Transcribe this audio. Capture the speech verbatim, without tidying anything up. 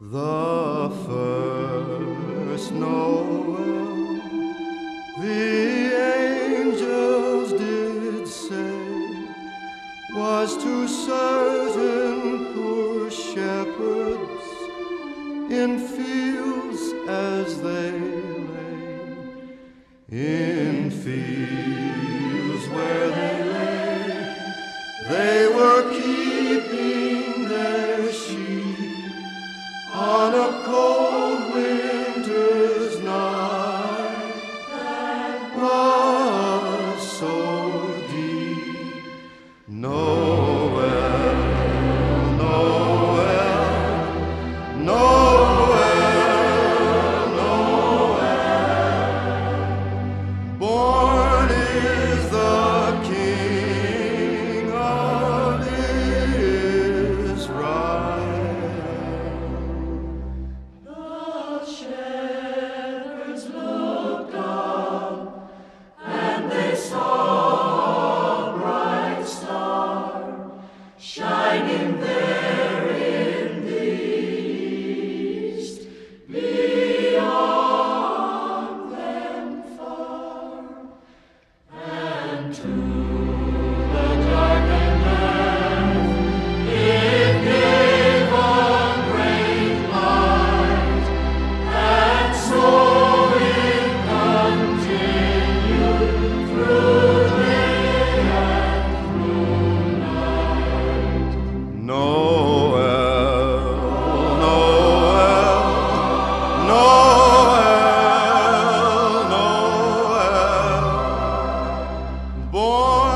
The first Noel, the angels did say, was to certain poor shepherds in fields as they lay, in fields where they lay, they were keeping their sheep on a cold winter's night that was so deep. Noel, Noel, Noel, Noel. Born is the King of Israel. Shining there in the east, beyond them far, and to the darkened earth it gave a great light, and so it continued through day and through night. Noel, Noel, Noel, Noel, born